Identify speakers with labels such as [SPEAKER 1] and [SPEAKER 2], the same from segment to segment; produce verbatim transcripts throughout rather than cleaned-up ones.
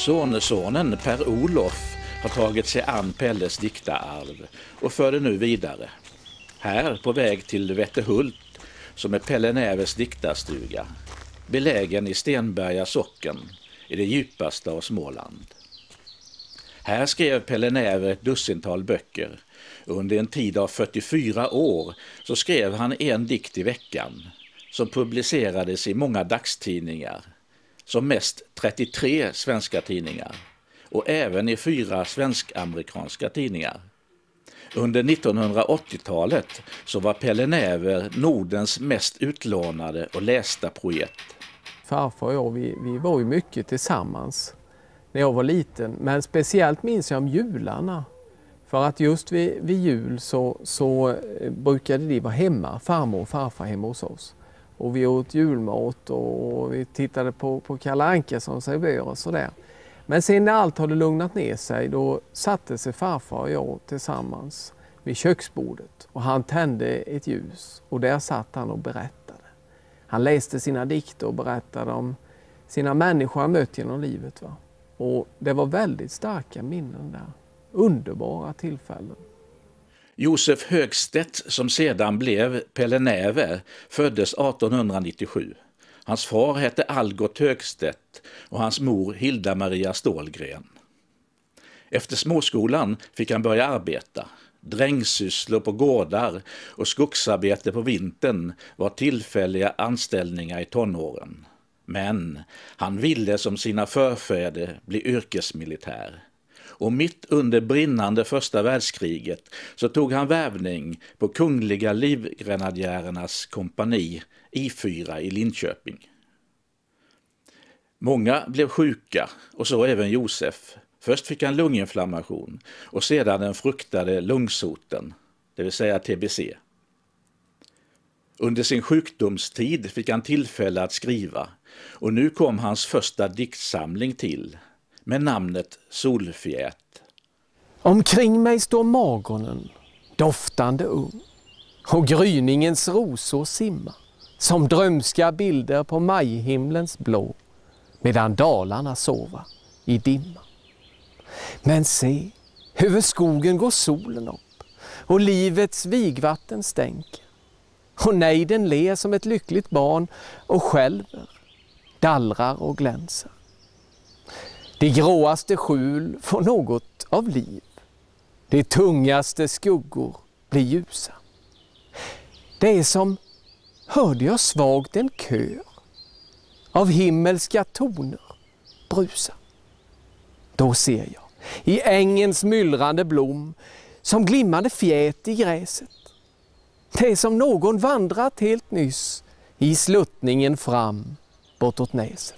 [SPEAKER 1] Sonsonen Per-Olof har tagit sig an Pelles diktararv och för det nu vidare. Här på väg till Vätterhult, som är Pelle Näves diktarstuga, belägen i Stenberga socken i det djupaste av Småland. Här skrev Pelle Näve ett dussintal böcker. Under en tid av fyrtiofyra år så skrev han en dikt i veckan som publicerades i många dagstidningar, som mest trettiotre svenska tidningar och även i fyra svensk-amerikanska tidningar. Under nittonhundraåttiotalet så var Pelle Näve Nordens mest utlånade och lästa poet.
[SPEAKER 2] Farfar och jag, vi, vi var ju mycket tillsammans när jag var liten, men speciellt minns jag om jularna. För att just vid, vid jul så, så brukade de vara hemma, farmor och farfar hemma hos oss. Och vi åt julmat och vi tittade på, på Kalle Anka som serverade och sådär. Men sen när allt hade lugnat ner sig, då satte sig farfar och jag tillsammans vid köksbordet. Och han tände ett ljus och där satt han och berättade. Han läste sina dikter och berättade om sina människor han mött genom livet. Va? Och det var väldigt starka minnen där. Underbara tillfällen.
[SPEAKER 1] Josef Högstedt, som sedan blev Pelle Näve, föddes artonhundranittiosju. Hans far hette Algot Högstedt och hans mor Hilda Maria Stålgren. Efter småskolan fick han börja arbeta. Drängsysslor på gårdar och skogsarbete på vintern var tillfälliga anställningar i tonåren. Men han ville som sina förfäder bli yrkesmilitär. Och mitt under brinnande första världskriget så tog han värvning på Kungliga livgrenadjärernas kompani I fyra i Linköping. Många blev sjuka och så även Josef. Först fick han lunginflammation och sedan den fruktade lungsoten, det vill säga T B C. Under sin sjukdomstid fick han tillfälle att skriva och nu kom hans första diktsamling till med namnet Solfjät.
[SPEAKER 2] Omkring mig står morgonen, doftande ung, och gryningens rosor simma som drömska bilder på majhimlens blå, medan dalarna sova i dimma. Men se, över skogen går solen upp och livets vigvatten stänker. Och nejden ler som ett lyckligt barn och skälver, dallrar och glänser. Det gråaste skjul får något av liv. Det tungaste skuggor blir ljusa. Det är som, hörde jag svagt en kör av himmelska toner brusa. Då ser jag i ängens myllrande blom som glimmande fjät i gräset. Det är som någon vandrat helt nyss i sluttningen fram bortåt näset.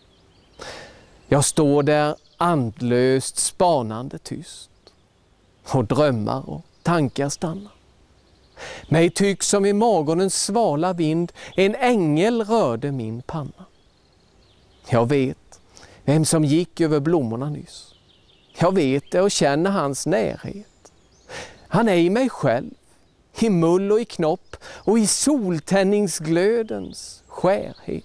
[SPEAKER 2] Jag står där andlöst spanande tyst och drömmar och tankar stannar. Mig tycks som i morgonens svala vind en ängel rörde min panna. Jag vet vem som gick över blommorna nyss. Jag vet det och känner hans närhet. Han är i mig själv, i mull och i knopp och i soltänningsglödens skärhet.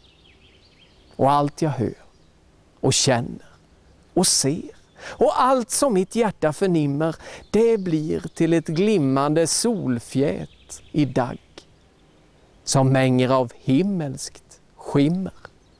[SPEAKER 2] Och allt jag hör och känner och ser och allt som mitt hjärta förnimmer, det blir till ett glimmande solfjät i dagg som mänger av himmelskt skimmer.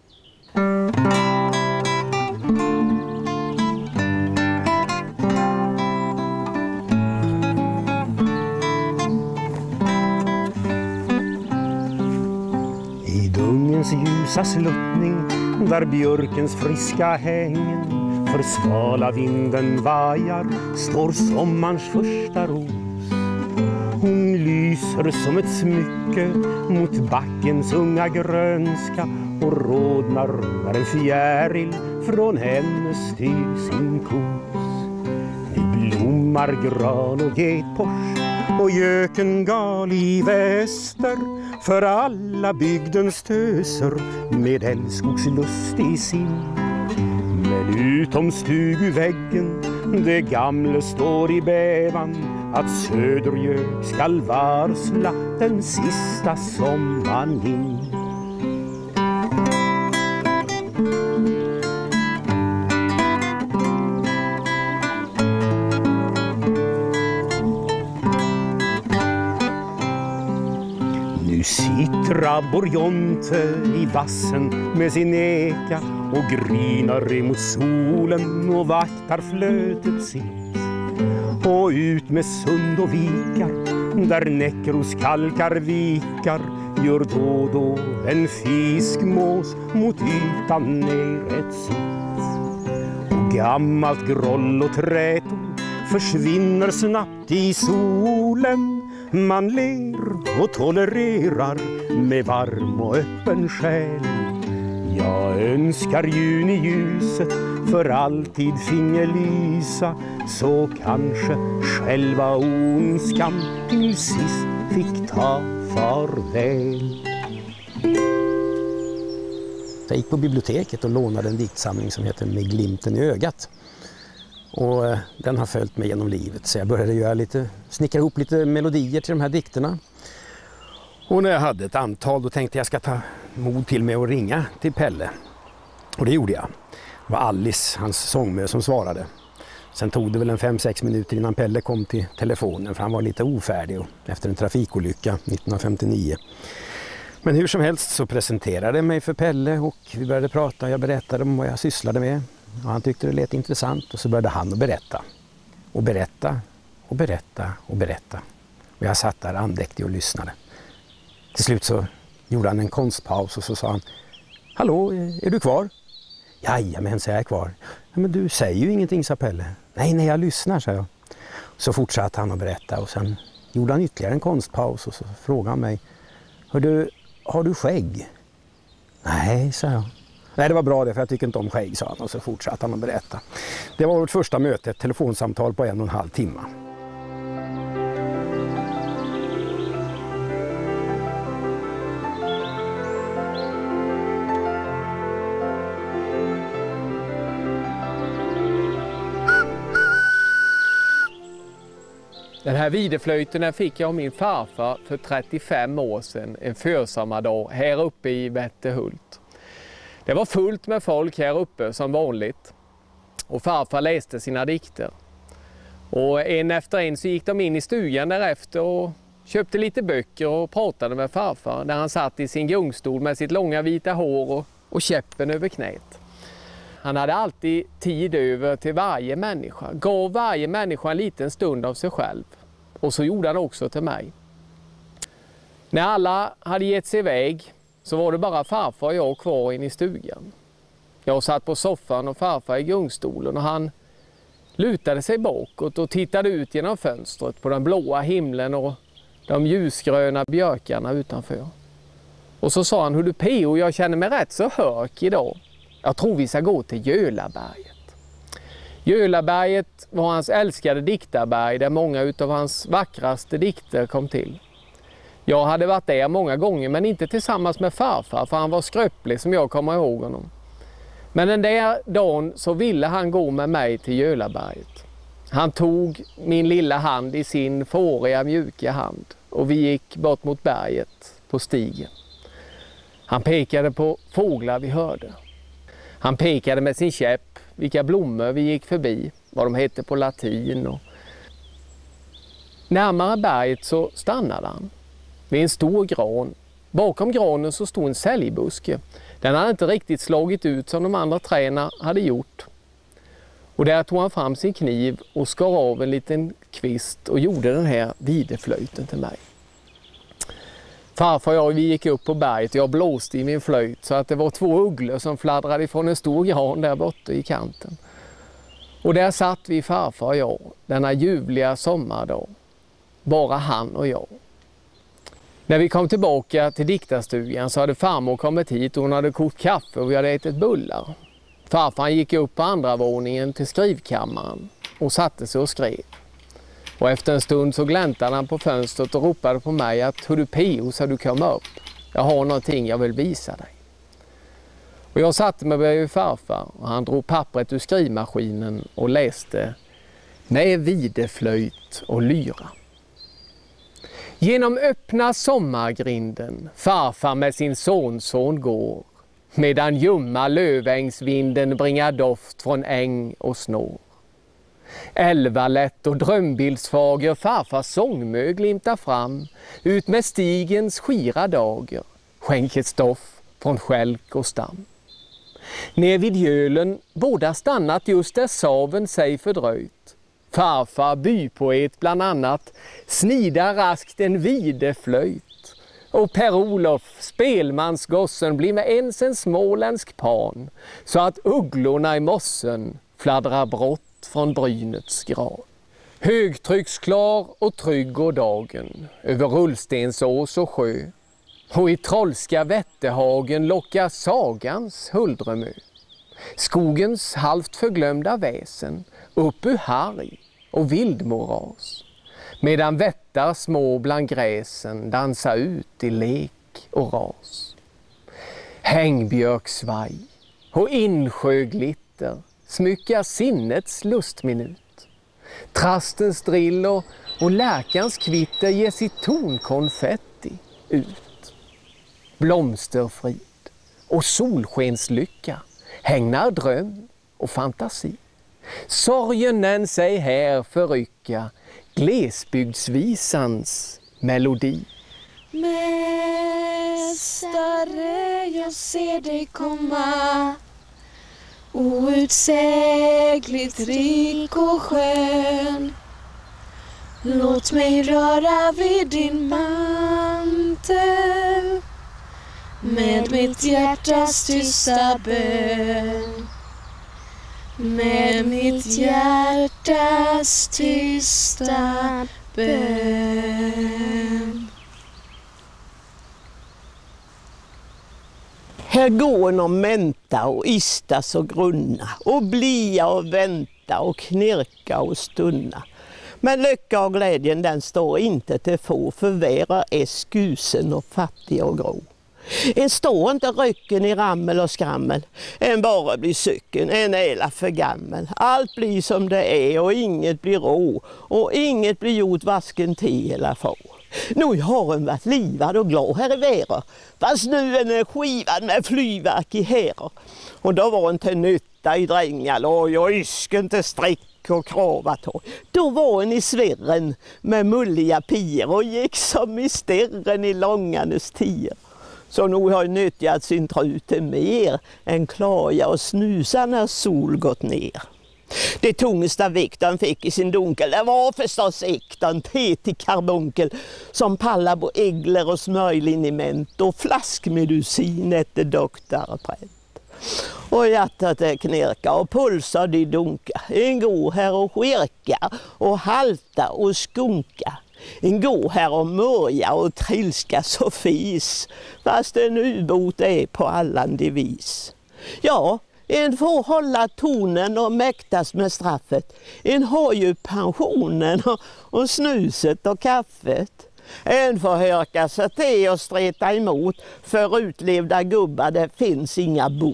[SPEAKER 3] I dungens ljusa sluttning där björkens friska hängen för svala vinden vajar står sommarns första ros. Hon lyser som ett smycke mot backens unga grönska och rodnar när en fjäril från henne styr sin kos. Nu blommar gran och getpors och gökengal i väster för alla bygdens töser med älskogslust i sin. Men utom stugväggen det gamla står i bävan att södergök skall varsla den sista sommaren in. Nu sitter Borjonte i vassen med sin eka och grinar emot solen och vaktar flötet sitt. Och ut med sund och vikar, där näckroskalkar vikar, gör då och då en fiskmås mot ytan ner ett sitt. Och gammalt groll och trätor försvinner snabbt i solen. Man ler och tolererar med varm och öppen själ. Jag önskar juniljuset för alltid finge lysa, så kanske själva ondskan till sist fick ta farväl.
[SPEAKER 4] Jag gick på biblioteket och lånade en diktsamling som heter Med glimten i ögat. Och den har följt mig genom livet, så jag började göra lite, snickra ihop lite melodier till de här dikterna. Och när jag hade ett antal då tänkte jag ska ta mod till mig och ringa till Pelle. Och det gjorde jag. Det var Alice, hans sångmö, som svarade. Sen tog det väl en fem sex minuter innan Pelle kom till telefonen, för han var lite ofärdig efter en trafikolycka nittonhundrafemtionio. Men hur som helst så presenterade jag mig för Pelle och vi började prata. Jag berättade om vad jag sysslade med. Och han tyckte det lät intressant och så började han att berätta. Och berätta och berätta och berätta. Och jag satt där andäktig och lyssnade. Till slut så gjorde han en konstpaus och så sa han: Hallå, är du kvar? Jajamän, så är jag kvar. Ja, men du säger ju ingenting, sa Pelle. Nej, nej, jag lyssnar, sa jag. Så fortsatte han att berätta och sen gjorde han ytterligare en konstpaus och så frågade han mig: Hör du, har du skägg? Nej, sa jag. Nej, det var bra det, för jag tycker inte om skägg, sa han, och så fortsatte han att berätta. Det var vårt första möte, ett telefonsamtal på en och en halv timme.
[SPEAKER 2] Den här videflöjten fick jag av min farfar för trettiofem år sedan, en försommardag här uppe i Vettehult. Det var fullt med folk här uppe som vanligt och farfar läste sina dikter. Och en efter en så gick de in i stugan därefter och köpte lite böcker och pratade med farfar där han satt i sin gungstol med sitt långa vita hår och, och käppen över knät. Han hade alltid tid över till varje människa, gav varje människa en liten stund av sig själv. Och så gjorde han också till mig. När alla hade gett sig iväg så var det bara farfar och jag kvar inne i stugan. Jag satt på soffan och farfar i gungstolen och han lutade sig bakåt och tittade ut genom fönstret på den blåa himlen och de ljusgröna björkarna utanför. Och så sa han: Hur du P O, jag känner mig rätt så hörk idag. Jag tror vi ska gå till Gölaberget. Gölaberget var hans älskade diktarberg där många av hans vackraste dikter kom till. Jag hade varit där många gånger men inte tillsammans med farfar, för han var skröplig som jag kommer ihåg honom. Men den där dagen så ville han gå med mig till Gölaberget. Han tog min lilla hand i sin fåriga mjuka hand och vi gick bort mot berget på stigen. Han pekade på fåglar vi hörde. Han pekade med sin käpp vilka blommor vi gick förbi, vad de hette på latin. Och närmare berget så stannade han vid en stor gran. Bakom granen så stod en säljbuske. Den hade inte riktigt slagit ut som de andra träna hade gjort. Och där tog han fram sin kniv och skar av en liten kvist och gjorde den här videflöjten till mig. Farfar och jag, vi gick upp på berget och jag blåste i min flöjt så att det var två ugglor som fladdrade ifrån en stor gran där borta i kanten. Och där satt vi, farfar och jag, denna ljuvliga sommardag. Bara han och jag. När vi kom tillbaka till diktarstugan så hade farmor kommit hit och hon hade kokt kaffe och vi hade ätit bullar. Farfar gick upp på andra våningen till skrivkammaren och satte sig och skrev. Och efter en stund så gläntade han på fönstret och ropade på mig att hur du P O, så du kommer upp. Jag har någonting jag vill visa dig. Och jag satte mig bredvid farfar och han drog pappret ur skrivmaskinen och läste med videflöjt och lyra. Genom öppna sommargrinden farfar med sin sonson går, medan ljumma lövängsvinden bringar doft från äng och snår. Älvalätt och drömbildsfager farfars sångmö glimtar fram ut med stigens skira dager, skänket stoff från skälk och stam. Ner vid gölen båda stannat just där saven sig fördröjt. Farfar bypoet bland annat snidar raskt en videflöjt. Och Per-Olof, spelmansgossen, blir med ens en småländsk pan så att ugglorna i mossen fladdrar brott från brynets gran. Högtrycksklar och trygg går dagen över Rullstensås och sjö. Och i trollska Vätterhagen lockar sagans huldremö. Skogens halvt förglömda väsen upp ur harg och vildmoras. Medan vättar små bland gräsen dansar ut i lek och ras. Hängbjörksvaj och insjöglitter smyckar sinnets lustminut. Trastens drill och, och lärkans kvitter ger sitt tonkonfetti ut. Blomsterfrid och solskenslycka hängnar dröm och fantasi. Sorgen den sig här förrycka glesbygdsvisans melodi.
[SPEAKER 5] Mästare, jag ser dig komma, outsägligt rik och skön. Låt mig röra vid din mantel med mitt hjärtas tysta bön. Med mitt hjärtas tysta bön.
[SPEAKER 6] Här går och mänta och istas och grunna och blia och vänta och knirka och stunna. Men lycka och glädjen den står inte till få, för vera är skusen och fattig och grå. En står inte rycken i rammel och skrammel, en bara blir cykeln, en äla för gammel. Allt blir som det är och inget blir rå, och inget blir gjort vasken till eller få. Nu har en varit livad och glad här i vera, fast nu är den skivad med flyverk i härer. Och då var en till nytta i drängaloj och ysken till strick och kravatoj. Då var en i svirren med mulliga pier och gick som i stirren i långanes tier. Så nu har jag nyttjat sin trute mer än klaja och snusa när sol gått ner. Det tungsta vikten fick i sin dunkel, det var förstås äktan tetig karbunkel som pallar på äggler och smörjliniment och flaskmedicin efter doktorpränt. Och hjärtat det knirka och pulsar de dunka, en går här och skirka och halta och skunka. En går här och mörja och trilska så fis, fast en ubåt är på allande vis. Ja, en får hålla tonen och mäktas med straffet. En har ju pensionen och, och snuset och kaffet. En får hörka sig till och streta emot, för utlevda gubbar det finns inga bot.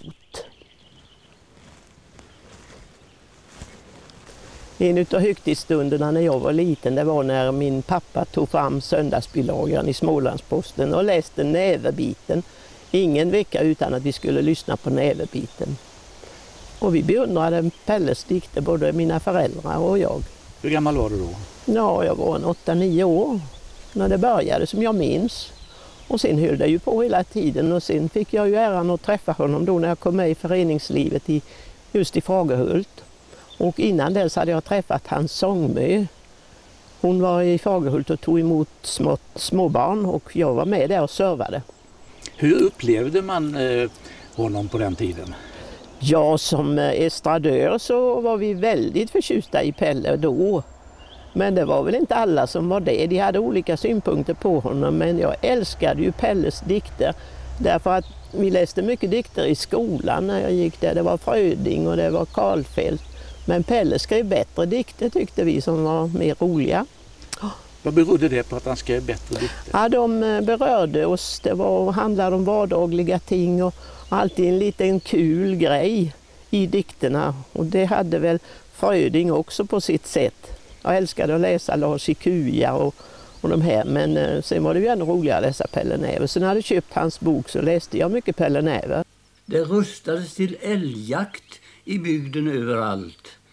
[SPEAKER 6] En av högtidsstunderna när jag var liten, det var när min pappa tog fram söndagsbilagran i Smålandsposten och läste Näverbiten. Ingen vecka utan att vi skulle lyssna på Näverbiten. Och vi beundrade Pelles dikter, både mina föräldrar och jag.
[SPEAKER 1] Hur gammal var du då?
[SPEAKER 6] Ja, jag var en åtta nio år när det började, som jag minns. Och sen höll det ju på hela tiden, och sen fick jag ju äran att träffa honom då när jag kom med i föreningslivet i, just i Fagerhult. Och innan dess hade jag träffat hans sångmö. Hon var i Fagerhult och tog emot små, småbarn, och jag var med där och servade.
[SPEAKER 1] Hur upplevde man eh, honom på den tiden?
[SPEAKER 6] Ja, som estradör så var vi väldigt förtjusta i Pelle då. Men det var väl inte alla som var det. De hade olika synpunkter på honom, men jag älskade ju Pelles dikter. Därför att vi läste mycket dikter i skolan när jag gick där. Det var Fröding och det var Karlfeldt. Men Pelle skrev bättre dikter, tyckte vi, som var mer roliga.
[SPEAKER 1] Vad berodde det på att han skrev bättre dikter?
[SPEAKER 6] Ja, de berörde oss. Det var, handlade om vardagliga ting och alltid en liten kul grej i dikterna. Och det hade väl Fröding också på sitt sätt. Jag älskade att läsa Lars i Kuja och, och de här, men eh, sen var det ju ännu roligare att läsa Pelle Näver. Så när jag hade köpt hans bok så läste jag mycket Pelle Näver.
[SPEAKER 7] Det rustades till älgjakt i bygden överallt.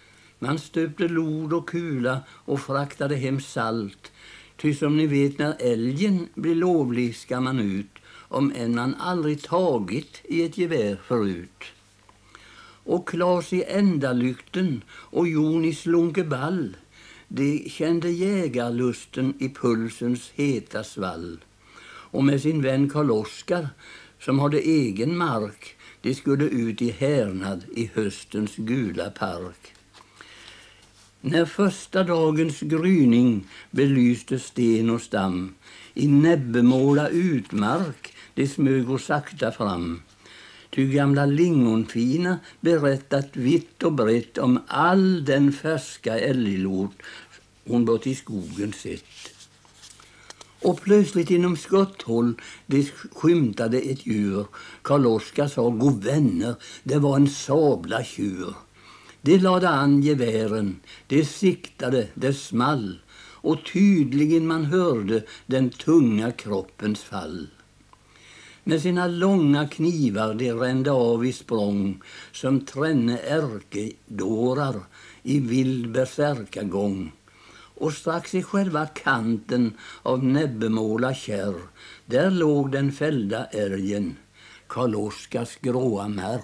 [SPEAKER 7] Man stöpte lod och kula och fraktade hem salt. Ty som ni vet, när älgen blir lovlig ska man ut, om än man aldrig tagit i ett gevär förut. Och Klas i Ändalykten och Jon i Slunkeball, de kände jägarlusten i pulsens heta svall. Och med sin vän Karl-Oskar, som hade egen mark, de skulle ut i härnad i höstens gula park. När första dagens gryning belyste sten och stam, i näbbemåla utmark det smög och sakta fram. Ty gamla lingonfina berättat vitt och brett om all den färska älglort hon bort i skogen sett. Och plötsligt inom skotthåll det skymtade ett djur. Karl-Oskar sa, god vänner, det var en sabla tjur. Det lade an gevären, det siktade, det small, och tydligen man hörde den tunga kroppens fall. Med sina långa knivar de rände av i språng, som tränne ärkedårar i vild berserkargång. Och strax i själva kanten av näbbemåla kärr, där låg den fällda älgen, Karl-Oskars gråa märr.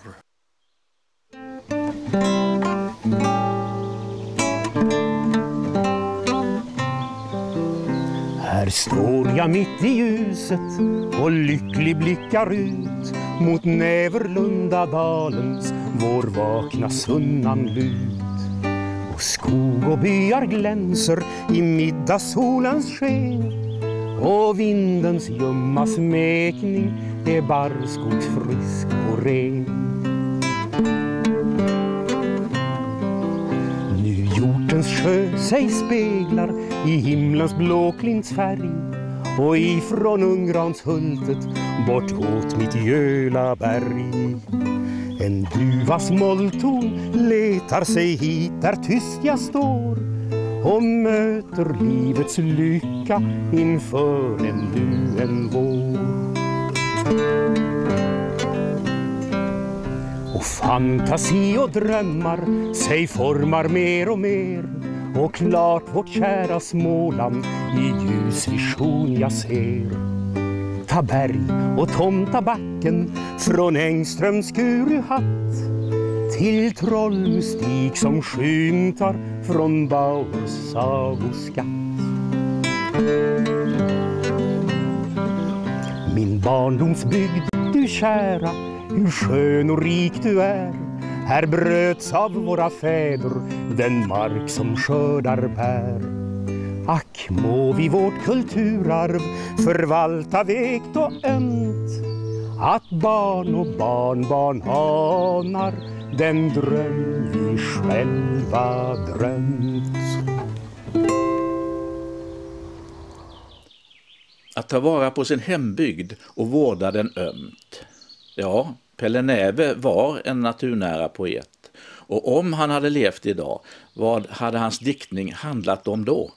[SPEAKER 3] Här står jag mitt i ljuset och lycklig blickar ut mot Näverlundadalens vårvakna sunnanlut. Och skog och byar glänser i middagssolens sken, och vindens ljumma smekning är barrskogsfrisk och ren. Nu hjortens sjö sig speglar i himlens blåklintsfärg, och ifrån Ungranshultet bortåt mitt Gölaberg. En duvas mollton letar sig hit där tyst jag står, och möter livets lycka inför en luen vår. Och fantasi och drömmar sig formar mer och mer, och klart vårt kära Småland i ljus vision jag ser. Taberg och Tomtabacken, från Engströms Kuruhatt till trollmystik som skymtar från Bauers sagoskatt. Min barndomsbygd, du kära, hur skön och rik du är. Här bröts av våra fäder den mark som skördar bär. Ack, må vi vårt kulturarv förvalta vekt och ömt, att barn och barnbarn anar den dröm vi själva drömt.
[SPEAKER 1] Att ta vara på sin hembygd och vårda den ömt. Ja, Pelle Näve var en naturnära poet. Och om han hade levt idag, vad hade hans diktning handlat om då?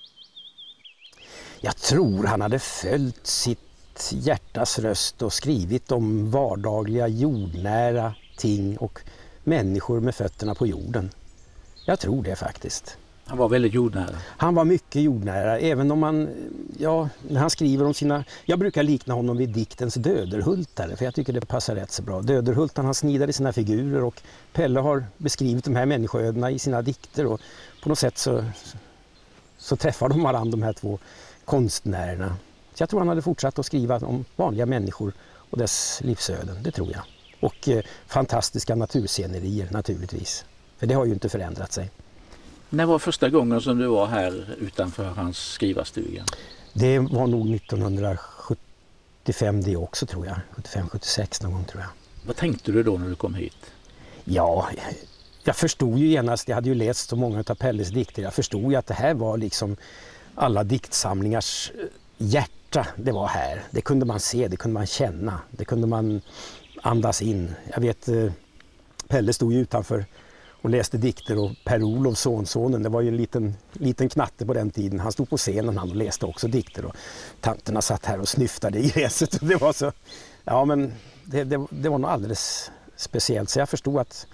[SPEAKER 4] Jag tror han hade följt sitt hjärtas röst och skrivit om vardagliga jordnära ting och människor med fötterna på jorden. Jag tror det faktiskt.
[SPEAKER 1] Han var väldigt jordnära.
[SPEAKER 4] Han var mycket jordnära, även om han, ja, när han skriver om sina, jag brukar likna honom vid diktens Döderhultare, för jag tycker det passar rätt så bra. Döderhultan, han snidade sina figurer, och Pelle har beskrivit de här människoödena i sina dikter, och på något sätt så, så träffar de varandra, de här två konstnärerna. Så jag tror han hade fortsatt att skriva om vanliga människor och dess livsöden, det tror jag. Och eh, fantastiska naturscenerier naturligtvis, för det har ju inte förändrat sig.
[SPEAKER 1] När var första gången som du var här utanför hans skrivarstuga?
[SPEAKER 4] Det var nog nittonhundrasjuttiofem det också, tror jag. sjuttiofem sjuttiosex någon gång, tror jag.
[SPEAKER 1] Vad tänkte du då när du kom hit?
[SPEAKER 4] Ja, jag förstod ju genast, jag hade ju läst så många av Pelles dikter. Jag förstod ju att det här var liksom alla diktsamlingars hjärta. Det var här. Det kunde man se, det kunde man känna. Det kunde man andas in. Jag vet, Pelle stod ju utanför och läste dikter, och Per-Olof, sonsonen, det var ju en liten, liten knatte på den tiden. Han stod på scenen han och läste också dikter, och tanterna satt här och snyftade i gräset. Det var så, ja men det, det, det var nog alldeles speciellt. Så jag förstod att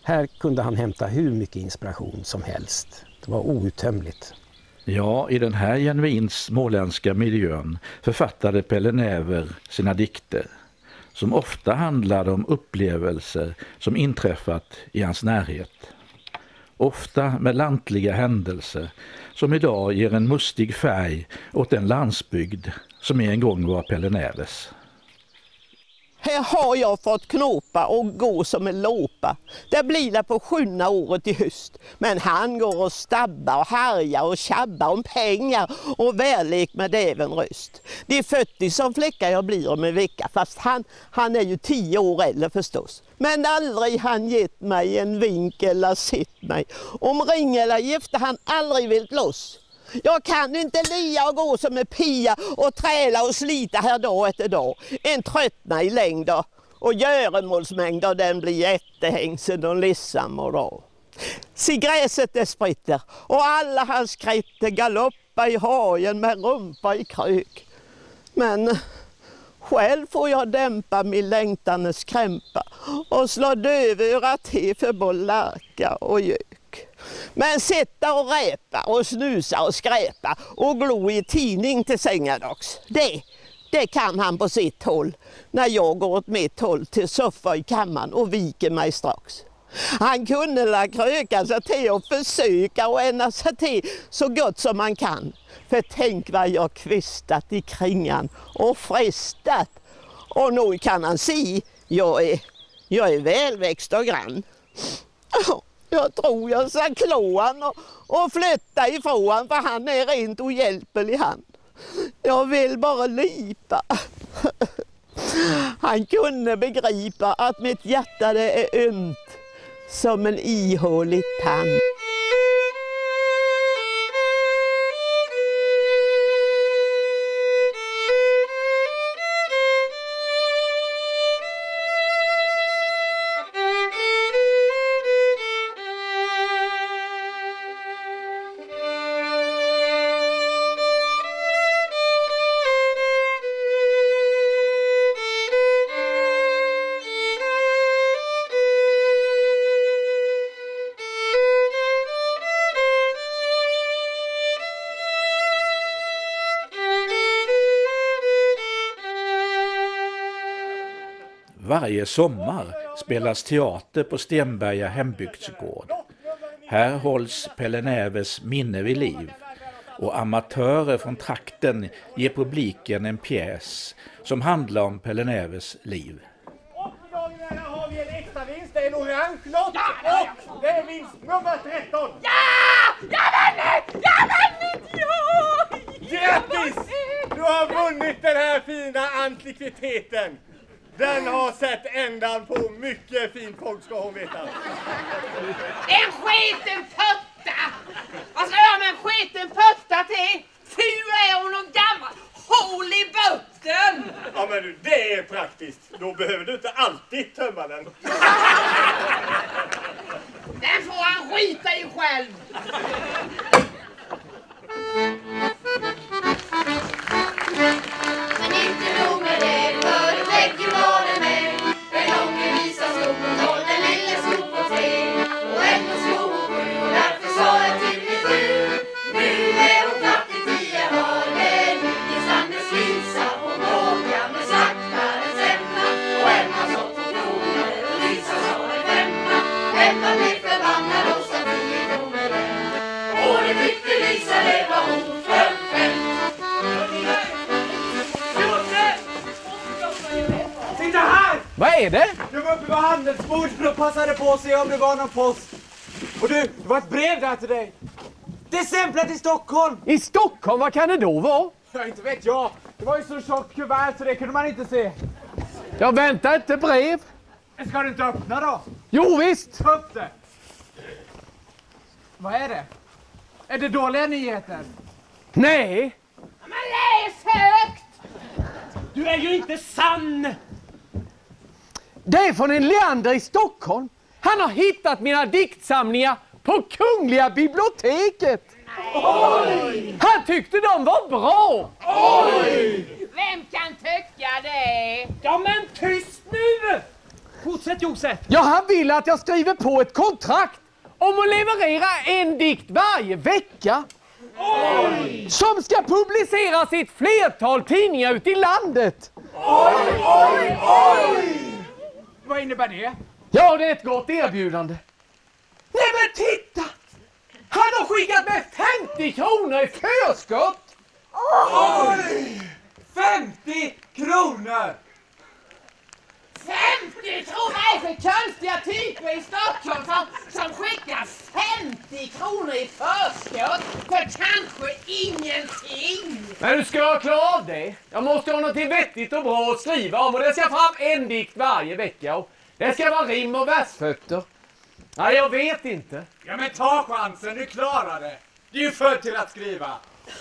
[SPEAKER 4] Här kunde han hämta hur mycket inspiration som helst. Det var outtömligt.
[SPEAKER 1] Ja, i den här genuint småländska miljön författade Pelle Näver sina dikter, som ofta handlade om upplevelser som inträffat i hans närhet. Ofta med lantliga händelser som idag ger en mustig färg åt den landsbygd som en gång var Pelle Nävers.
[SPEAKER 6] Här har jag fått knåpa och gå som en låpa. Det blir det på sjunna året i höst. Men han går och stabbar och härjar och tjabbar om pengar och värlek med även röst. Det är fyrtio som fläckar jag blir om en vecka, fast han, han är ju tio år äldre förstås. Men aldrig han gett mig en vink eller sett mig. Om ring eller gifte han aldrig vill loss. Jag kan inte lia och gå som en pia och träla och slita här dag efter dag. En tröttna i längder och göremålsmängder, den blir jättehängsen och ledsam och bra. Se gräset det spritter och alla hans skritter galoppa i hagen med rumpa i krök. Men själv får jag dämpa min längtanes krämpa och slå dövöra till för bollarka och gök. Men sitta och räpa och snusa och skräpa och glo i tidning till sängardags. Det, det kan han på sitt håll när jag går åt mitt håll till soffa i kammaren och viker mig strax. Han kunde la kröka sig till och försöka och ändra sig till så gott som man kan. För tänk vad jag kvistat i kringan och frestat. Och nu kan han se, jag är, jag är välväxt och grann. Jag tror jag ska klå han och, och flytta ifrån han, för han är rent ohjälplig han. Jag vill bara lipa. Han kunde begripa att mitt hjärta det är ömt som en ihålig tand.
[SPEAKER 1] Varje sommar spelas teater på Stenberga hembygdsgård. Här hålls Pelle Nävers minne vid liv och amatörer från trakten ger publiken en pjäs som handlar om Pelle Nävers liv.
[SPEAKER 8] Och för dagen här har vi en extra vinst, det är en orange lott och det är vinst nummer tretton.
[SPEAKER 9] Ja! Jag vann det! Jag vann det! Ja!
[SPEAKER 8] Grattis! Du har vunnit den här fina antikviteten. Den har sett ändan på mycket fint folk, ska hon veta.
[SPEAKER 9] En skiten fötta! Vad ska jag med en skiten fötta till? Fy är hon någon gammal hål i botten!
[SPEAKER 8] Ja men du, det är praktiskt. Då behöver du inte alltid tömma den.
[SPEAKER 9] Den får han skita i själv.
[SPEAKER 5] Men inte nog med det, för det räcker var det med. Den ången visar slog på noll, den lille slog på tre. Och ändå slog på sju, och därför sa jag till min fru. Nu är hon knappt i tio, var det Nils Anders Lisa. Hon bråkar med sakta en semma. Och Emma sa två kronor, och Lisa sa en femma. Emma blev förbannad och sa tio kronor den. Och det tyckte Lisa, det var oförskämt.
[SPEAKER 8] Titta här!
[SPEAKER 2] Vad är det?
[SPEAKER 8] Jag var uppe vid handelsbordet och passade på att se om det var någon post. Och du, det var ett brev där till dig. Det är stämplat i Stockholm.
[SPEAKER 2] I Stockholm, vad kan det då vara?
[SPEAKER 8] Ja, inte vet jag. Det var ju så tjockt kuvert så det kunde man inte se.
[SPEAKER 2] Jag väntar inte brev.
[SPEAKER 8] Ska du inte öppna då?
[SPEAKER 2] Jo visst.
[SPEAKER 8] Ta upp det. Vad är det? Är det dåliga nyheter?
[SPEAKER 2] Nej.
[SPEAKER 9] Men läs högt!
[SPEAKER 8] Du är ju inte sann!
[SPEAKER 2] Det är från en Leander i Stockholm. Han har hittat mina diktsamlingar på Kungliga biblioteket.
[SPEAKER 9] Oj!
[SPEAKER 2] Han tyckte de var bra.
[SPEAKER 9] Oj! Vem kan tycka det?
[SPEAKER 8] Ja men tyst nu! Fortsätt
[SPEAKER 2] Kontrakt, Josef? Ja, han vill att jag skriver på ett kontrakt om att leverera en dikt varje vecka. Oj! Som ska publiceras i ett flertal tidningar ute i landet.
[SPEAKER 10] Oj, oj, oj! Vad innebär det?
[SPEAKER 2] Ja, det är ett gott erbjudande. Nej, men titta! Han har skickat med femtio kronor i förskott.
[SPEAKER 10] Oj! femtio kronor!
[SPEAKER 9] femtio kronor är för konstiga typer i Stockholm som, som skickar femtio kronor i förskott för kanske ingenting.
[SPEAKER 2] Men du ska klara av det. Jag måste ha något vettigt och bra att skriva om och det ska fram en dikt varje vecka. Och det ska vara rim och versfötter. Nej, jag vet inte.
[SPEAKER 10] Ja, men ta chansen, du klarar det. Du är ju född till att skriva.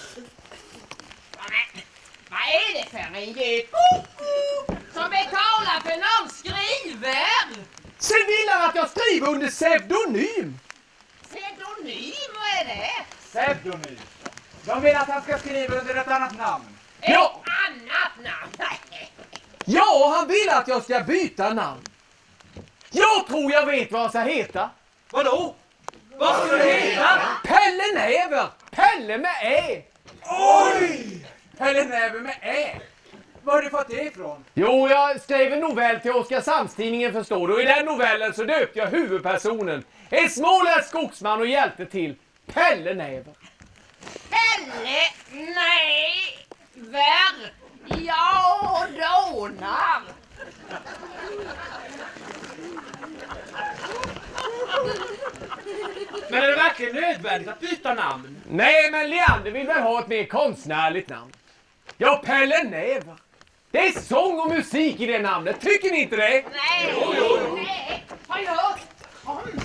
[SPEAKER 9] Men, vad är det för en djup som betalar för någon skriver?
[SPEAKER 2] Sen vill han att jag skriver under pseudonym.
[SPEAKER 9] Pseudonym, vad är det?
[SPEAKER 10] Pseudonym. De vill att han ska skriva under ett annat namn.
[SPEAKER 9] Ett
[SPEAKER 2] Ja.
[SPEAKER 9] annat namn?
[SPEAKER 2] Ja, han vill att jag ska byta namn. Jag tror jag vet vad jag ska heta.
[SPEAKER 10] Vadå? Vad ska du heta?
[SPEAKER 2] Pelle Näver. Pelle med Ä.
[SPEAKER 10] Oj! Pelle Näver med Ä. Var har du fått det ifrån?
[SPEAKER 2] Jo, jag skrev en novell till Oskarshamnstidningen, förstår du. Och i den novellen så döpte jag huvudpersonen, en småländsk skogsman och hjälte till Pelle Näver.
[SPEAKER 9] Pelle Näver. Ja, dånar.
[SPEAKER 10] Men är det verkligen nödvändigt att byta namn?
[SPEAKER 2] Nej, men Leander vill väl ha ett mer konstnärligt namn. Ja, Pelle Näver. Det är sång och musik i det namnet, tycker ni inte det?
[SPEAKER 9] Nej, jo, jo. Nej, har jag hört? Kom.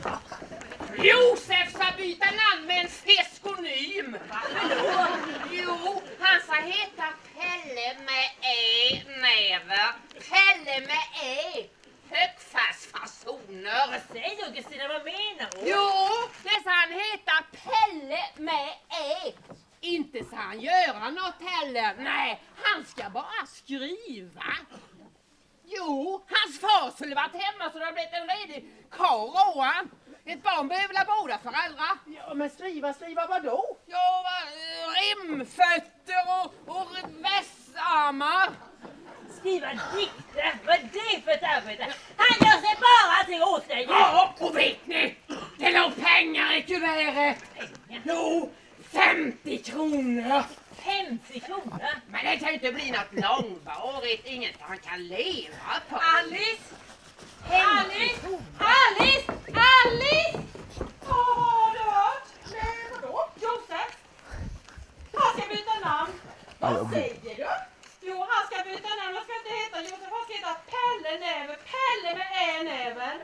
[SPEAKER 9] Josef ska byta namn med en feskonym. Jo, han ska heta Pelle med Ä Näver. Pelle med Ä. Högfärsfasoner.
[SPEAKER 11] Vad säger du, Kristina? Vad menar du?
[SPEAKER 9] Jo, det ska han heta Pelle med Ä. Inte ska han göra något heller. Nej, han ska bara skriva. Jo, hans far skulle varit hemma så det har blivit en redig karl. Ett barn behöver väl båda föräldrar.
[SPEAKER 11] Ja, men skriva, skriva vad då?
[SPEAKER 9] Ja, rimfötter och, och vässarmar.
[SPEAKER 11] Skriva dikter? Vad är det för ett arbete? Han gör sig bara till åt dig.
[SPEAKER 9] Ja, och vet ni? Det låg pengar i kuvertet. Jo, femtio kronor.
[SPEAKER 11] femtio kronor?
[SPEAKER 9] Men det kan ju inte bli något långvarigt, inget han kan leva på.
[SPEAKER 11] Alice! Alice! Alice! Alice! Vad har du hört? Nej, vadå? Josef? Han ska byta namn. Vad säger du? Jo, han ska byta namn. Han ska inte heta Josef. Han ska heta Pelle Näver. Pelle med Ä Näver.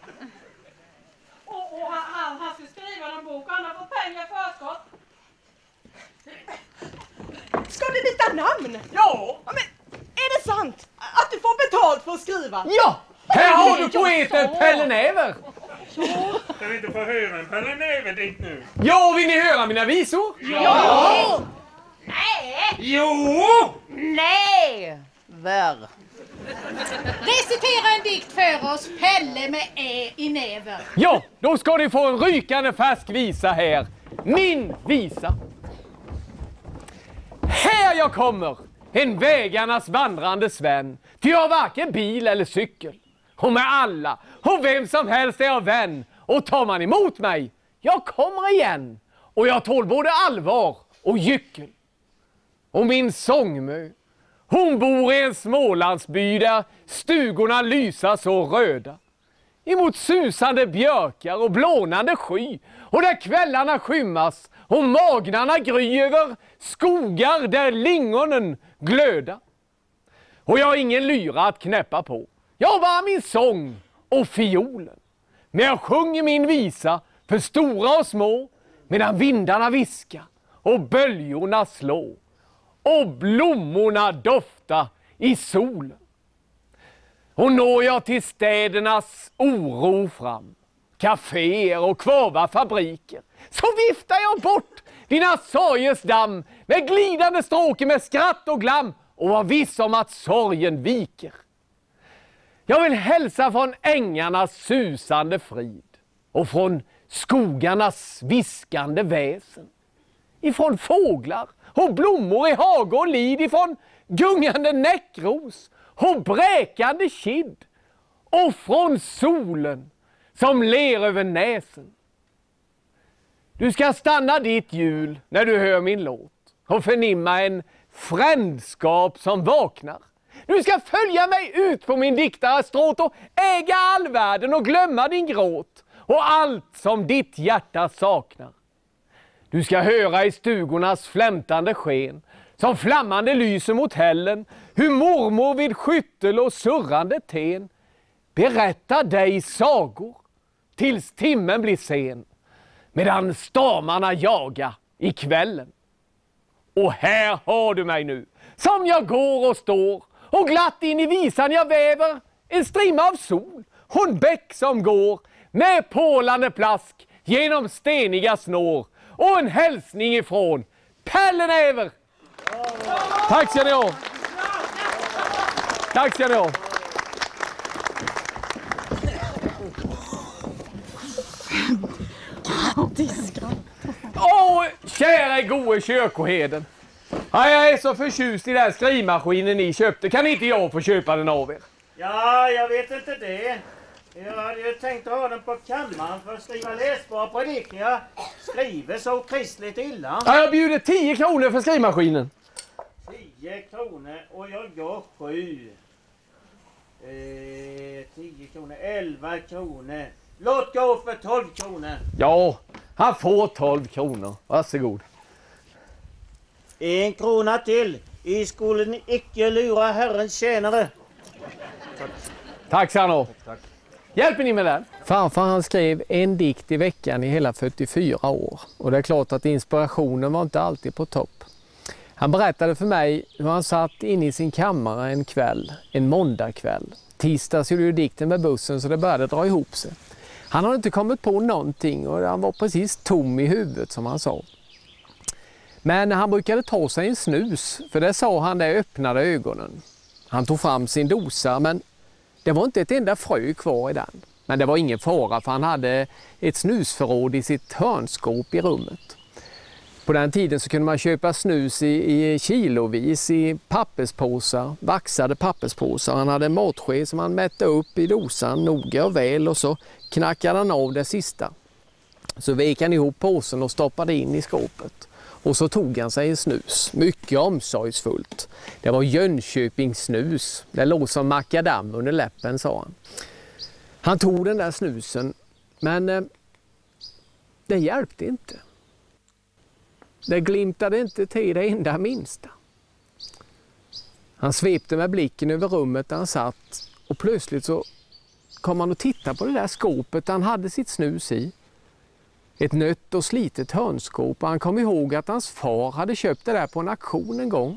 [SPEAKER 11] Och, och han, han, han ska skriva en bok och han har fått pengar i förskott.
[SPEAKER 12] Ska du byta namn?
[SPEAKER 2] Ja!
[SPEAKER 12] Men är det sant att du får betalt för att skriva?
[SPEAKER 2] Ja! Här har du poeten Pelle Näver.
[SPEAKER 8] Ska vi inte få höra en Pelle Näver dit nu?
[SPEAKER 2] Ja, vill ni höra mina visor?
[SPEAKER 9] Ja! Nej!
[SPEAKER 8] Jo!
[SPEAKER 9] Näver. Recitera en dikt för oss, Pelle med Ä i näver.
[SPEAKER 2] Ja, då ska ni få en rykande färsk visa här. Min visa. Här jag kommer, en vägarnas vandrande Sven. Ty jag har varken bil eller cykel. Och med alla, och vem som helst är jag vän. Och tar man emot mig, jag kommer igen. Och jag tål både allvar och gyckel. Och min sångmö, hon bor i en Smålandsby där stugorna lyser så röda. Emot susande björkar och blånande sky. Och där kvällarna skymmas och magnarna gry över skogar där lingonen glöda. Och jag har ingen lyra att knäppa på. Jag har bara min sång och fiolen. Men jag sjunger min visa för stora och små. Medan vindarna viskar och böljorna slår. Och blommorna doftar i solen. Och når jag till städernas oro fram, kaféer och kvarva fabriker, så viftar jag bort dina sorgers damm med glidande stråke med skratt och glam och var viss om att sorgen viker. Jag vill hälsa från ängarnas susande frid och från skogarnas viskande väsen. Ifrån fåglar och blommor i hage och lid, ifrån gungande näckros och bräkande kid och från solen som ler över näsen. Du ska stanna ditt hjul när du hör min låt och förnimma en frändskap som vaknar. Du ska följa mig ut på min diktarstråt och äga all världen och glömma din gråt och allt som ditt hjärta saknar. Du ska höra i stugornas flämtande sken som flammande lyser mot hällen hur mormor vid skyttel och surrande ten berättar dig sagor tills timmen blir sen medan stormarna jagar i kvällen. Och här har du mig nu som jag går och står och glatt in i visan jag väver en strimma av sol och en bäck som går med pålande plask genom steniga snår och en hälsning ifrån Pelle Näver. Tack ska ni ha. Tack ska ni ha.
[SPEAKER 12] Grattis, grattis.
[SPEAKER 2] Åh, kära gode kyrkoheden. Ja, jag är så förtjust i den här skrivmaskinen ni köpte. Kan inte jag få köpa den av er?
[SPEAKER 13] Ja, jag vet inte det. Jag hade ju tänkt ha den på kammaren för att skriva läsbara predikningar. Jag skriver så kristligt illa.
[SPEAKER 2] Ja, jag bjuder tio kronor för skrivmaskinen.
[SPEAKER 13] Tio kronor och jag går sju. Eh, tio kronor, elva kronor. Låt gå för tolv kronor.
[SPEAKER 2] Ja, han får tolv kronor. Varsågod.
[SPEAKER 13] En krona till. I skolan icke lura herrens tjänare.
[SPEAKER 2] Tack. Tack ska han ha. Hjälper ni med den?
[SPEAKER 14] Farfar han skrev en dikt i veckan i hela fyrtiofyra år. Och det är klart att inspirationen var inte alltid på topp. Han berättade för mig hur han satt inne i sin kammare en kväll, en måndagkväll. Tisdags gjorde ju dikten med bussen så det började dra ihop sig. Han hade inte kommit på någonting och han var precis tom i huvudet som han sa. Men han brukade ta sig en snus, för det sa han det öppnade ögonen. Han tog fram sin dosa, men det var inte ett enda frö kvar i den. Men det var ingen fara, för han hade ett snusförråd i sitt hörnskåp i rummet. På den tiden så kunde man köpa snus i, i kilovis i papperspåsar, vaxade papperspåsar. Han hade en matske som han mätte upp i dosan noga och väl och så knackade han av det sista. Så vek han ihop påsen och stoppade in i skåpet. Och så tog han sig en snus, mycket omsorgsfullt. Det var Jönköpings snus, det låg som makadam under läppen, sa han. Han tog den där snusen, men eh, det hjälpte inte. Det glimtade inte till det enda minsta. Han svepte med blicken över rummet där han satt och plötsligt så kom han att titta på det där skåpet där han hade sitt snus i. Ett nött och slitet hörnskåp, och han kom ihåg att hans far hade köpt det där på en auktion en gång.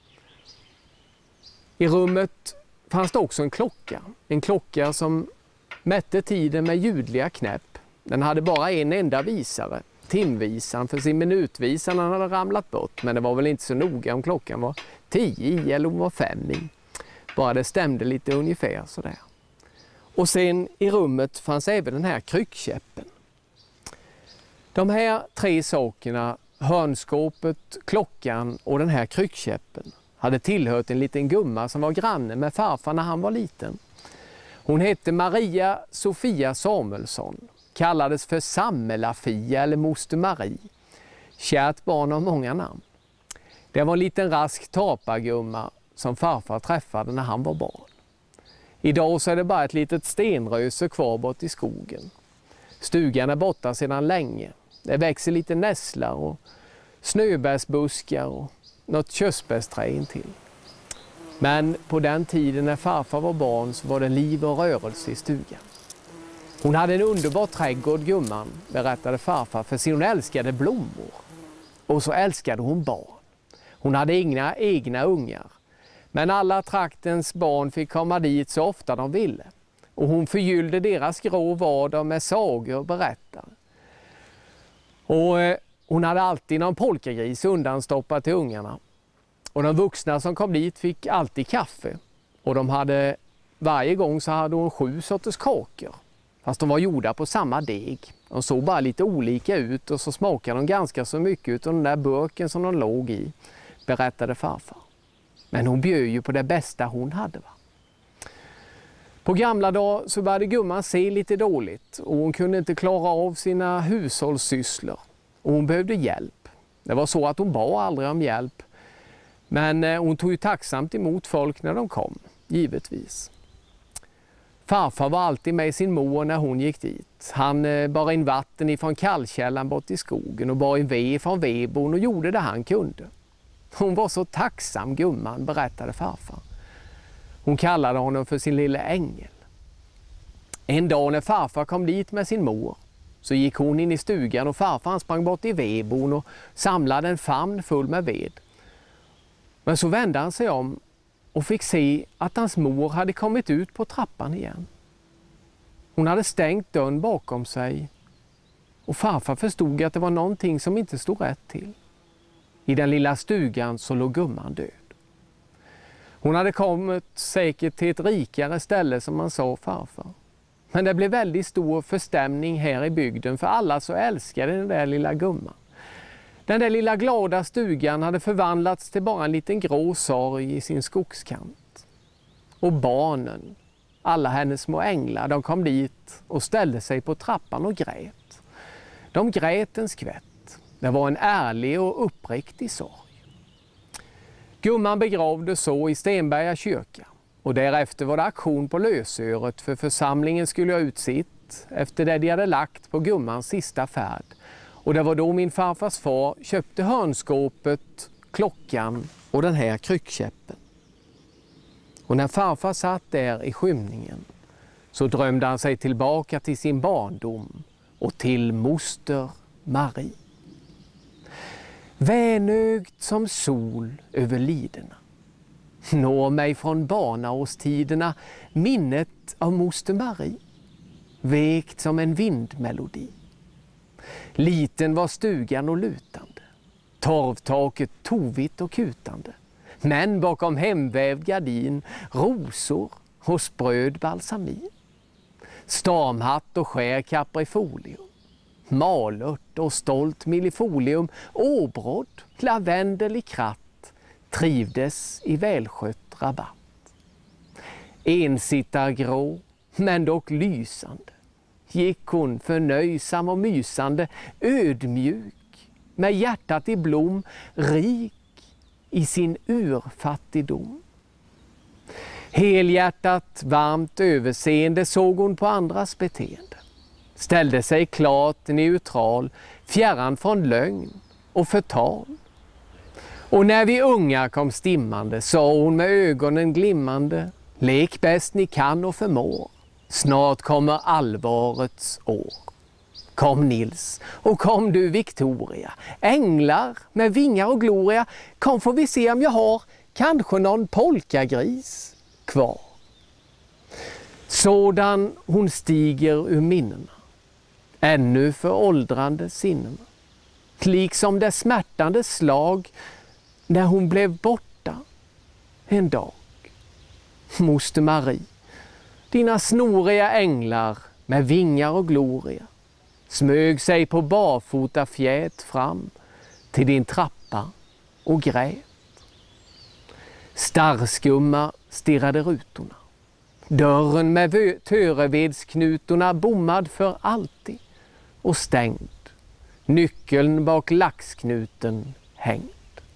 [SPEAKER 14] I rummet fanns det också en klocka. En klocka som mätte tiden med ljudliga knäpp. Den hade bara en enda visare, timvisan, för sin minutvisan hade ramlat bort. Men det var väl inte så noga om klockan var tio i eller om var fem i. Bara det stämde lite ungefär sådär. Och sen i rummet fanns även den här kryckkäppen. De här tre sakerna, hörnskåpet, klockan och den här kryckkäppen, hade tillhört en liten gumma som var granne med farfar när han var liten. Hon hette Maria Sofia Samuelsson, kallades för Sammelafia eller Moster Marie. Kärt barn av många namn. Det var en liten rask tapargumma som farfar träffade när han var barn. Idag så är det bara ett litet stenröse kvar bort i skogen. Stugan är borta sedan länge. Det växer lite nässlar och snöbärsbuskar och något körsbärsträd intill. Men på den tiden när farfar var barn så var det liv och rörelse i stugan. Hon hade en underbar trädgård, gumman, berättade farfar, för sin hon älskade blommor. Och så älskade hon barn. Hon hade egna, egna ungar. Men alla traktens barn fick komma dit så ofta de ville. Och hon förgyllde deras grå vardag med sagor och berättare. Och eh, hon hade alltid någon polkagris undanstoppad till ungarna. Och de vuxna som kom dit fick alltid kaffe. Och de hade varje gång så hade hon sju sorters kakor. Fast de var gjorda på samma deg. De såg bara lite olika ut och så smakade de ganska så mycket av den där burken som de låg i, berättade farfar. Men hon bjöd ju på det bästa hon hade, va? På gamla dagar så började gumman se lite dåligt och hon kunde inte klara av sina hushållssysslor. Och hon behövde hjälp. Det var så att hon bad aldrig om hjälp. Men hon tog ju tacksamt emot folk när de kom, givetvis. Farfar var alltid med sin mor när hon gick dit. Han bar in vatten ifrån kallkällan bort i skogen och bar in ved från vedbon och gjorde det han kunde. Hon var så tacksam, gumman, berättade farfar. Hon kallade honom för sin lilla ängel. En dag när farfar kom dit med sin mor så gick hon in i stugan och farfar sprang bort i vedbon och samlade en famn full med ved. Men så vände han sig om och fick se att hans mor hade kommit ut på trappan igen. Hon hade stängt dörren bakom sig och farfar förstod att det var någonting som inte stod rätt till. I den lilla stugan så låg gumman död. Hon hade kommit säkert till ett rikare ställe som man sa farfar. Men det blev väldigt stor förstämning här i bygden för alla så älskade den där lilla gumman. Den där lilla glada stugan hade förvandlats till bara en liten grå sorg i sin skogskant. Och barnen, alla hennes små änglar, de kom dit och ställde sig på trappan och grät. De grät en skvätt. Det var en ärlig och uppriktig sorg. Gumman begravdes så i Stenberga kyrka och därefter var det aktion på lösöret för församlingen skulle ha ut sitt efter det de hade lagt på gummans sista färd. Och det var då min farfars far köpte hörnskåpet, klockan och den här kryckkäppen. Och när farfar satt där i skymningen så drömde han sig tillbaka till sin barndom och till moster Marie. Vänögt som sol över liderna når mig från barnaårstiderna minnet av moster Marie, vekt som en vindmelodi. Liten var stugan och lutande, torvtaket tovigt och kutande, men bakom hemvävd gardin rosor och spröd balsamin. Stormhatt och skär kaprifolium, malört och stolt millifolium, åbrodd, lavendel i kratt, trivdes i välskött rabatt. Ensittargrå, men dock lysande, gick hon förnöjsam och mysande, ödmjuk, med hjärtat i blom, rik i sin urfattigdom. Helhjärtat, varmt överseende såg hon på andras beteende. Ställde sig klart neutral, fjärran från lögn och förtal. Och när vi unga kom stimmande sa hon med ögonen glimmande: lek bäst ni kan och förmår, snart kommer allvarets år. Kom Nils och kom du Victoria, änglar med vingar och gloria, kom får vi se om jag har kanske någon polkagris kvar. Sådan hon stiger ur minnena, ännu för åldrande sinnena, liksom det smärtande slag när hon blev borta en dag. Moster Marie, dina snoriga änglar med vingar och gloria smög sig på barfota fjät fram till din trappa och grät. Starrskumma stirrade rutorna. Dörren med törevedsknutorna bommad för alltid och stängd. Nyckeln bak laxknuten hängd.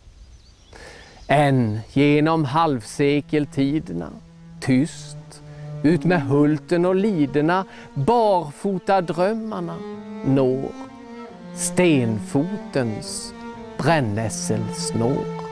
[SPEAKER 14] Än genom halvsekeltiderna, tyst, ut med hulten och liderna, barfota drömmarna når stenfotens brännässelsnår.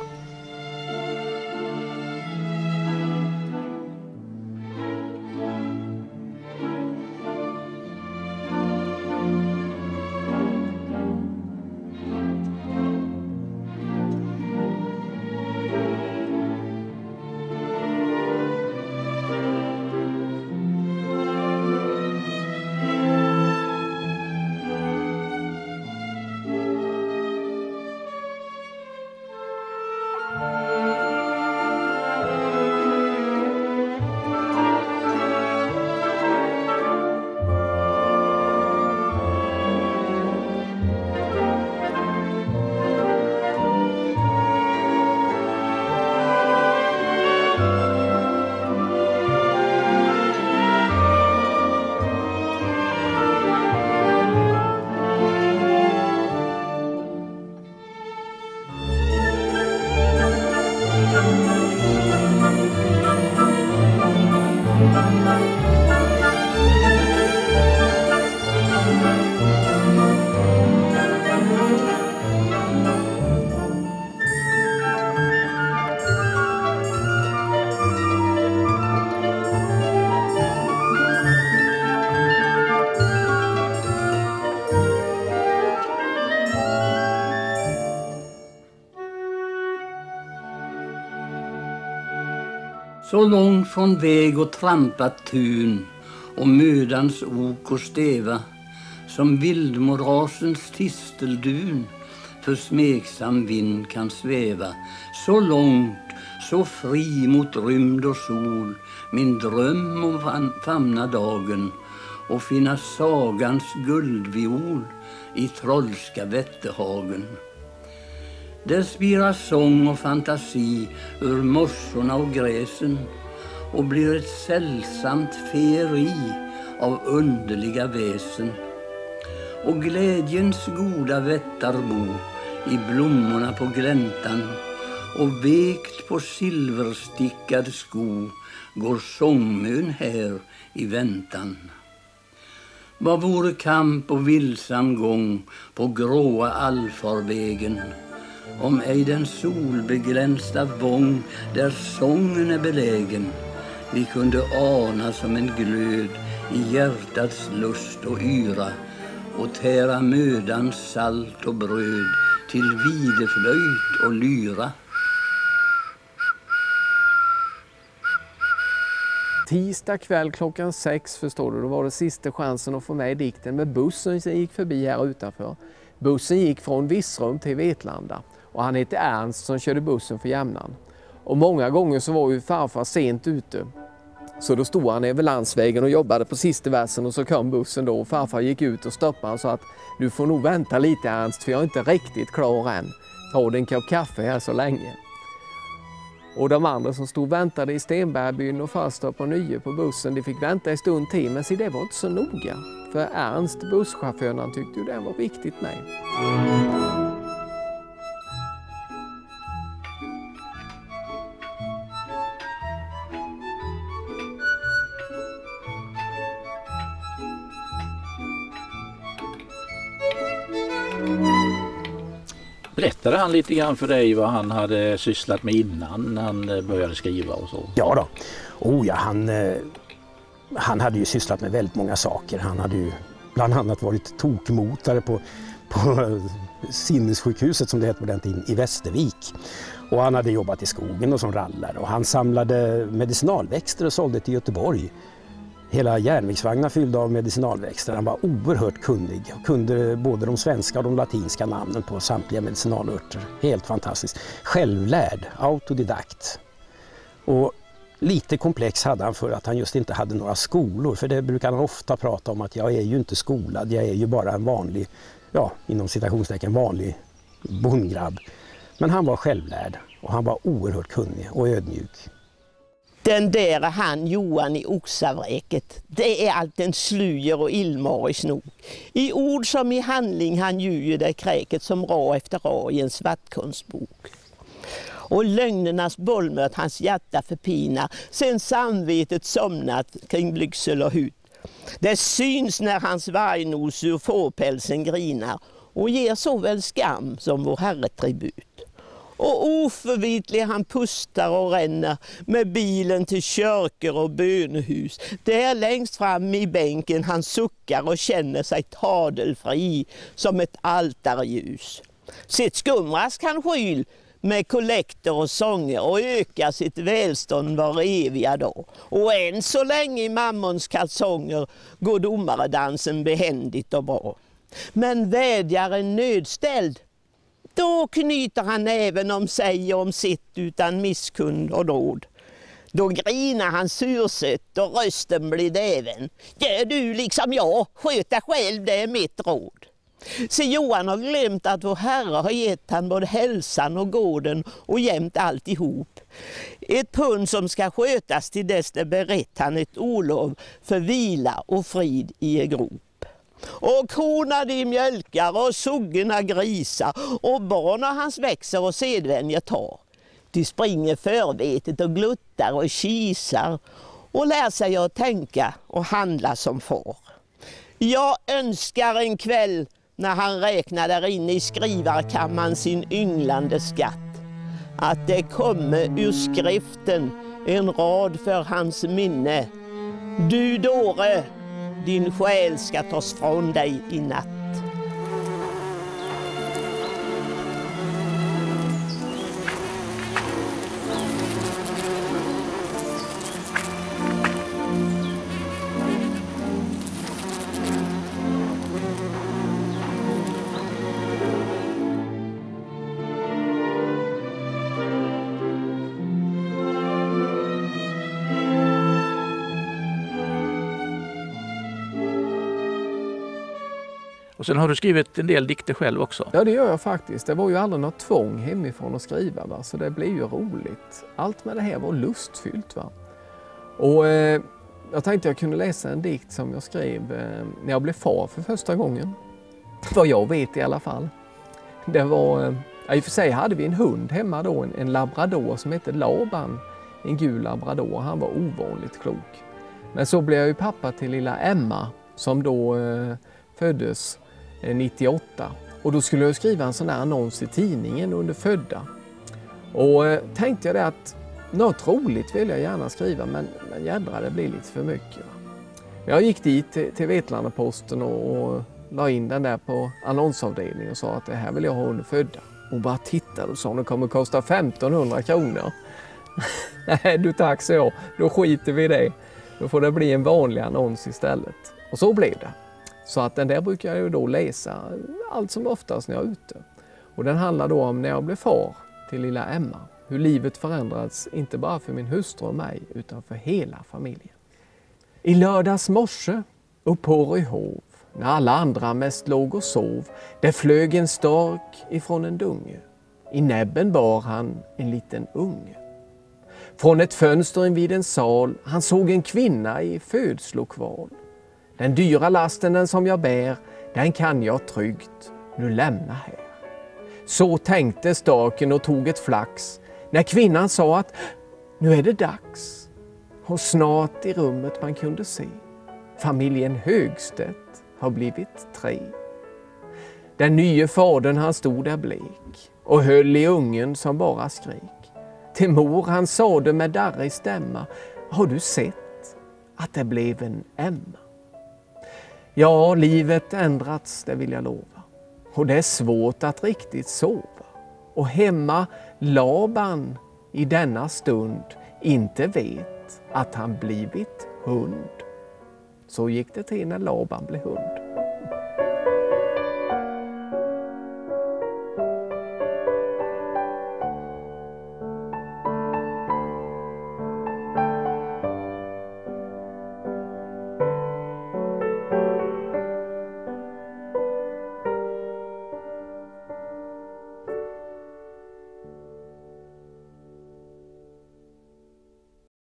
[SPEAKER 7] Så långt från väg och trampat tun och mödans ok och steva som vildmorasens tisteldun för smeksam vind kan sväva. Så långt, så fri mot rymd och sol, min dröm om fam- famna dagen och finna sagans guldviol i trollska Vätterhagen. Där spirar sång och fantasi ur mossorna och gräsen och blir ett sällsamt feeri av underliga väsen. Och glädjens goda vättarbo i blommorna på gläntan och vekt på silverstickad sko går sångmön här i väntan. Vad vore kamp och vilsam gång på gråa allfarvägen om ej den solbeglänsta vång där sången är belägen vi kunde ana som en glöd i hjärtats lust och yra och tära mödans salt och bröd till videflöjt och lyra.
[SPEAKER 14] Tisdag kväll klockan sex förstår du, då var det sista chansen att få med dikten med bussen som gick förbi här utanför. Bussen gick från Virserum till Vetlanda och han hette Ernst som körde bussen för jämnan. Och många gånger så var ju farfar sent ute. Så då stod han över landsvägen och jobbade på sista versen och så kom bussen då och farfar gick ut och stoppade och sa att du får nog vänta lite Ernst för jag är inte riktigt klar än. Ta dig en kopp kaffe här så länge. Och de andra som stod och väntade i Stenbergbyn och Falsterp och Nye på bussen, de fick vänta en stund till, men se, det var inte så noga. För Ernst, busschauffören, han tyckte ju det var viktigt med.
[SPEAKER 1] Berättade han lite grann för dig vad han hade sysslat med innan han började skriva och så?
[SPEAKER 4] Ja då. Oh ja, han, eh, han hade ju sysslat med väldigt många saker. Han hade ju bland annat varit tokmotare på, på sinnessjukhuset som det hette på den tiden i Västervik. Och han hade jobbat i skogen och som rallare och han samlade medicinalväxter och sålde till Göteborg. Hela järnvägsvagnar fyllda av medicinalväxter. Han var oerhört kunnig och kunde både de svenska och de latinska namnen på samtliga medicinalörter. Helt fantastiskt. Självlärd, autodidakt. Och lite komplex hade han för att han just inte hade några skolor. För det brukar han ofta prata om att jag är ju inte skolad, jag är ju bara en vanlig, ja inom citationstecken vanlig bondgrabb. Men han var självlärd och han var oerhört kunnig och ödmjuk.
[SPEAKER 6] Den där han Johan i Oxavräket, det är allt en sluger och illmarig snok. I ord som i handling han ljuger det kräket som ra efter ra i en svartkonstbok. Och lögnernas bollmöt hans hjärta förpinar, sen samvetet somnat kring blygsel och hut. Det syns när hans vargnos ur fårpälsen grinar och ger såväl skam som vår herre tribut. Och oförvitlig han pustar och ränner med bilen till kyrkor och bönehus. Där längst fram i bänken han suckar och känner sig tadelfri som ett altarljus. Sitt skumrask han skyl med kollekter och sånger och ökar sitt välstånd var eviga dag. Och än så länge i mammons kalsonger går domaredansen behändigt och bra. Men vädjaren nödställd, då knyter han även om sig och om sitt utan misskund och råd. Då grinar han sursött och rösten blir däven. Gör du liksom jag, sköt dig själv, det är mitt råd. Så Johan har glömt att vår herre har gett han både hälsan och gården och jämt alltihop. Ett pund som ska skötas till dess det berett han ett olov för vila och frid i en grop. Och korna de mjölkar och suggerna grisar och barna hans växer och sedvänjer tar. De springer förvetet och gluttar och kisar och lär sig att tänka och handla som far. Jag önskar en kväll när han räknar där inne i skrivarkammaren sin ynglande skatt, att det kommer ur skriften en rad för hans minne. Du dåre, din själ ska tas från dig i natt.
[SPEAKER 1] Och sen har du skrivit en del dikter själv också.
[SPEAKER 14] Ja, det gör jag faktiskt. Det var ju aldrig något tvång hemifrån att skriva, va? Så det blev ju roligt. Allt med det här var lustfyllt. Va? Och eh, jag tänkte jag kunde läsa en dikt som jag skrev eh, när jag blev far för första gången. Vad jag vet i alla fall. Det var, eh, ja, i och för sig hade vi en hund hemma då, en, en labrador som hette Laban. En gul labrador, han var ovanligt klok. Men så blev jag ju pappa till lilla Emma som då eh, föddes eh, nittioåtta. Och då skulle jag skriva en sån här annons i tidningen under födda. Och eh, tänkte jag det att något roligt vill jag gärna skriva, men, men jädra det blir lite för mycket. Va? Jag gick dit till, till Vetlanda-Posten och, och la in den där på annonsavdelningen och sa att det här vill jag ha under födda. Och bara tittade och sa att det kommer kosta femtonhundra kronor. Nej du tack, så jag. Då skiter vi i det. Då får det bli en vanlig annons istället. Och så blev det. Så att den där brukar jag ju då läsa allt som oftast när jag är ute. Och den handlar då om när jag blev far till lilla Emma. Hur livet förändrats, inte bara för min hustru och mig, utan för hela familjen. I lördags morse, upp på Ryhov, när alla andra mest låg och sov, där flög en stork ifrån en dunge. I näbben bar han en liten unge. Från ett fönster invid en sal, han såg en kvinna i födslokval. Den dyra lasten den som jag bär, den kan jag tryggt nu lämna här. Så tänkte storken och tog ett flax, när kvinnan sa att nu är det dags. Och snart i rummet man kunde se, familjen Högstedt har blivit tre. Den nye fadern han stod där blek och höll i ungen som bara skrek. Till mor han sade med darrig stämma, har du sett att det blev en Emma? Ja, livet ändrats, det vill jag lova. Och det är svårt att riktigt sova. Och hemma Laban i denna stund inte vet att han blivit hund. Så gick det till när Laban blev hund.